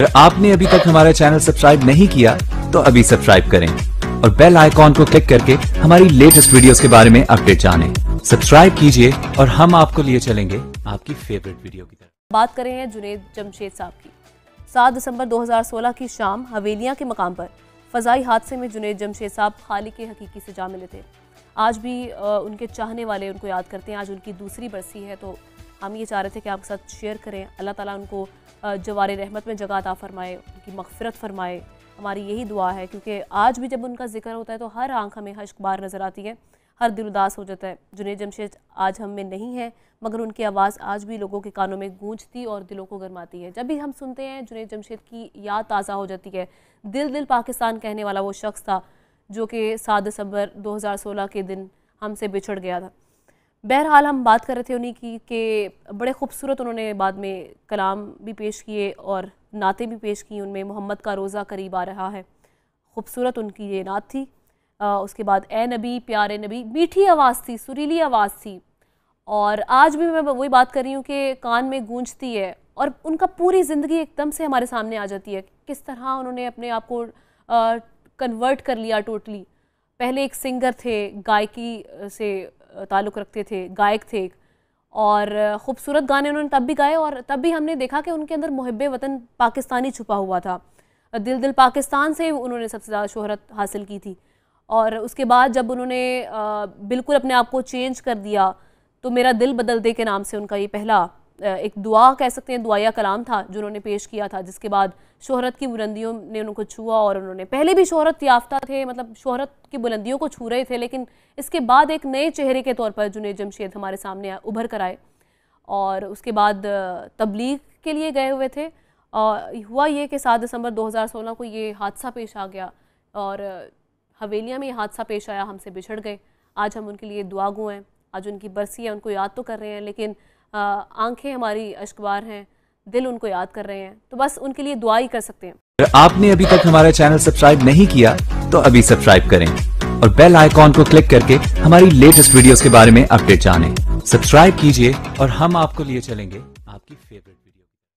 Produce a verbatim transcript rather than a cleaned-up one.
अगर आपने अभी तक हमारा चैनल सब्सक्राइब नहीं किया तो अभी सब्सक्राइब करें और बेल आइकॉन को क्लिक करके हमारी लेटेस्ट वीडियोस के बारे में अपडेट जानें। सब्सक्राइब कीजिए और हम आपको लिए चलेंगे आपकी फेवरेट वीडियो की तरफ। बात कर रहे हैं जुनैद जमशेद साहब की। सात दिसंबर दो हज़ार सोलह की शाम हवेलियां के मकाम पर फजाई हादसे में जुनैद जमशेद साहब खालिक हकीकी से जा मिले थे। आज भी आ, उनके चाहने वाले उनको याद करते हैं। आज उनकी दूसरी बरसी है, तो हम ये चाह रहे थे कि आपके साथ शेयर करें। अल्लाह ताला उनको जवारे रहमत में जगह अता फरमाए, उनकी मग़फ़िरत फरमाए। हमारी यही दुआ है, क्योंकि आज भी जब उनका जिक्र होता है तो हर आंख हमें हश्क बार नज़र आती है, हर दिल उदास हो जाता है। जुनैद जमशेद आज हम में नहीं है, मगर उनकी आवाज़ आज भी लोगों के कानों में गूंजती और दिलों को गरमाती है। जब भी हम सुनते हैं जुनैद जमशेद की याद ताज़ा हो जाती है। दिल दिल पाकिस्तान कहने वाला वो शख्स था जो कि सात दिसंबर दो हज़ार सोलह के दिन हमसे बिछड़ गया था। बहरहाल हम बात कर रहे थे उन्हीं की कि बड़े खूबसूरत उन्होंने बाद में कलाम भी पेश किए और नाते भी पेश किए। उनमें मोहम्मद का रोज़ा करीब आ रहा है, खूबसूरत उनकी ये नात थी। आ, उसके बाद ए नबी प्यारे नबी, मीठी आवाज़ थी, सुरीली आवाज़ थी, और आज भी मैं वही बात कर रही हूँ कि कान में गूंजती है। और उनका पूरी ज़िंदगी एकदम से हमारे सामने आ जाती है, किस तरह उन्होंने अपने आप को कन्वर्ट कर लिया टोटली। पहले एक सिंगर थे, गायकी से ताल्लुक़ रखते थे, गायक थे, और ख़ूबसूरत गाने उन्होंने तब भी गाए, और तब भी हमने देखा कि उनके अंदर मुहिब्बे वतन पाकिस्तानी छुपा हुआ था। दिल दिल पाकिस्तान से उन्होंने सबसे ज़्यादा शोहरत हासिल की थी। और उसके बाद जब उन्होंने बिल्कुल अपने आप को चेंज कर दिया, तो मेरा दिल बदल दे के नाम से उनका ये पहला एक दुआ कह सकते हैं, दुआया कलाम था जो उन्होंने पेश किया था, जिसके बाद शोहरत की बुलंदियों ने उनको छुआ। और उन्होंने पहले भी शोहरत याफ्ता थे, मतलब शोहरत की बुलंदियों को छू रहे थे, लेकिन इसके बाद एक नए चेहरे के तौर पर जुनैद जमशेद हमारे सामने उभर कर आए। और उसके बाद तबलीग के लिए गए हुए थे। और हुआ ये कि सात दिसंबर दो हज़ार सोलह को ये हादसा पेश आ गया और हवेलियाँ में ये हादसा पेश आया, हमसे बिछड़ गए। आज हम उनके लिए दुआ गो हैं, आज उनकी बरसी है, उनको याद तो कर रहे हैं, लेकिन आंखें हमारी अश्कबार हैं, दिल उनको याद कर रहे हैं, तो बस उनके लिए दुआ ही कर सकते हैं। अगर आपने अभी तक हमारा चैनल सब्सक्राइब नहीं किया तो अभी सब्सक्राइब करें और बेल आइकॉन को क्लिक करके हमारी लेटेस्ट वीडियोस के बारे में अपडेट जानें। सब्सक्राइब कीजिए और हम आपको लिए चलेंगे आपकी फेवरेट